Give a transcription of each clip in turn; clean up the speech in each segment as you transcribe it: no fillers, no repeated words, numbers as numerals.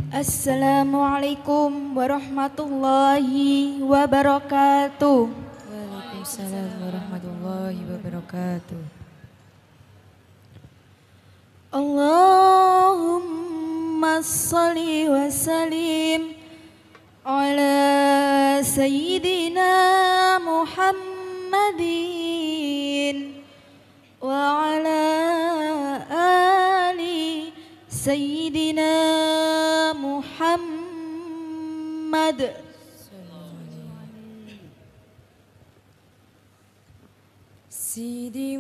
Assalamualaikum warahmatullahi wabarakatuh. Waalaikumsalam warahmatullahi wabarakatuh. Allahumma salli wa sallim ala sayyidina Muhammadin wa ala ali sayyidina Muhammad. Sidi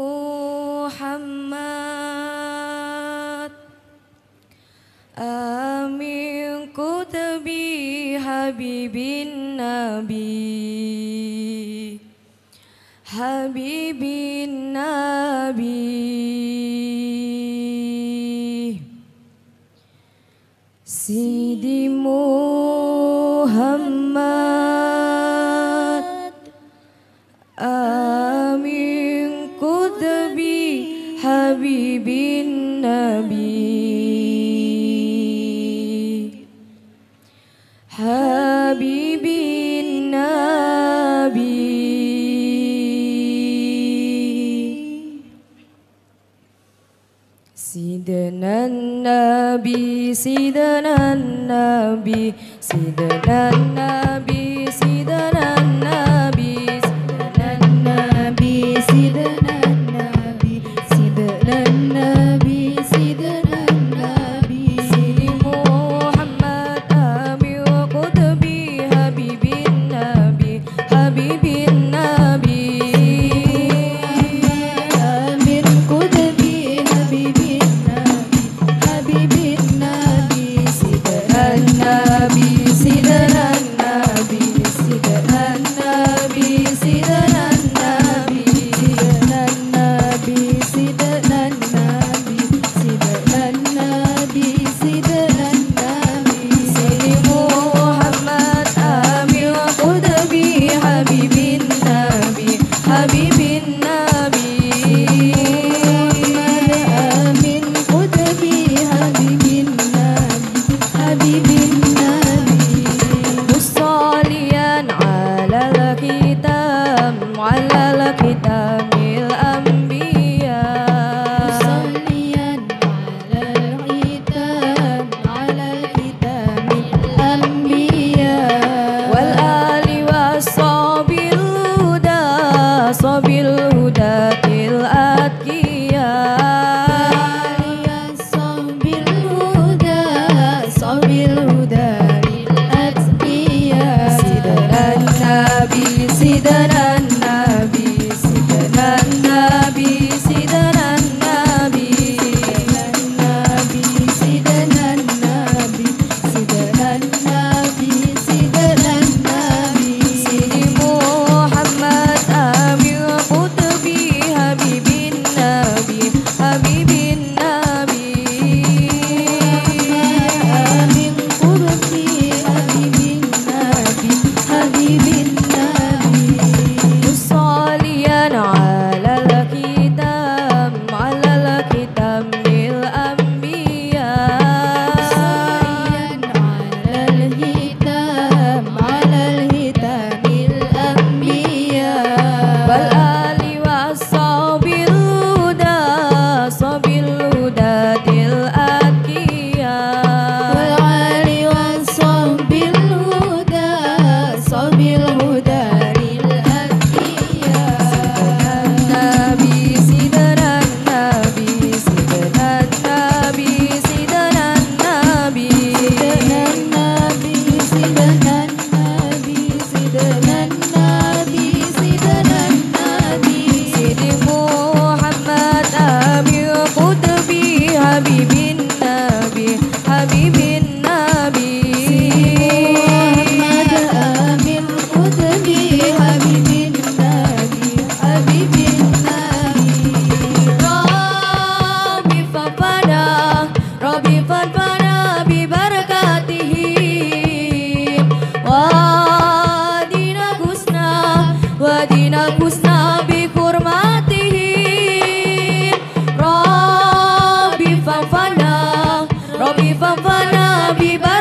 Muhammad Amin Kutubi Habibin Nabi Habibin Nabi Sidi Muhammad Amin Kutubi Habibin Nabi Habibin Nabi Sidana Nabi Sidana Nabi Sidana Nabi Sidana Nabi Sidana Nabi, Sidana Nabi, Sidana Nabi. Sidi Muhammad Amin Kutubi Habibin Nabi Habibin Nabi Amin Kutubi Habibin Nabi, Habibin Nabi. Sidana Nabi Sidana Nabi Sidana Nabi Sidana Nabi Sidana Nabi, Sidana Nabi, Sidana Nabi. Sidi Muhammad Amin Kutubi Habibin Nabi Habibin Nabi Amin Kutubi Habibin Nabi, Habibin Nabi. Musalliyan ala kitab kitamil anbiya Musalliyan alal kitamil anbiya wal ali wassabil huda sabil hudatil atqiya Sabil huda, sabil huda lil atqiya. Sidanan Nabi Sidanan Nabi Sidanan Nabi Sidanan Nabi Sidanan Nabi, Sidanan Nabi, Sidanan Nabi. Sidi Muhammad Amin Kutubi Habibin Nabi Habibin Nabi Amin Kutubi Habibin Nabi, Habibin Nabi. Musalliyan ala kitab mil anbiya Salian alal hitamil anbiya. wal ali wassabil huda sabil hudatil atqiya Wal ali wassabil huda, sabil huda lil atqiya. Nabi Sidanan Nabi Sidanan Nabi Sidanan Nabi Sidanan Nabi, Sidanan Nabi, Sidanan Nabi, Sidanan Nabi. Sidi Muhammad Amin Kutubi Habibin Nabi Habibin Nabi Muhammad Amin Kutubi Habibin Nabi, Habibin Nabi. Rabbi fadfana bi barakatihi Wadina kusna bi hurmatihi Rabbi fadfana bi barakatihi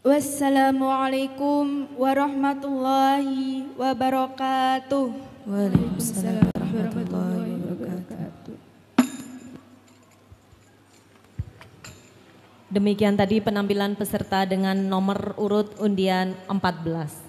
Wassalamualaikum warahmatullahi wabarakatuh. Waalaikumsalam warahmatullahi wabarakatuh. Demikian tadi penampilan peserta dengan nomor urut undian 14.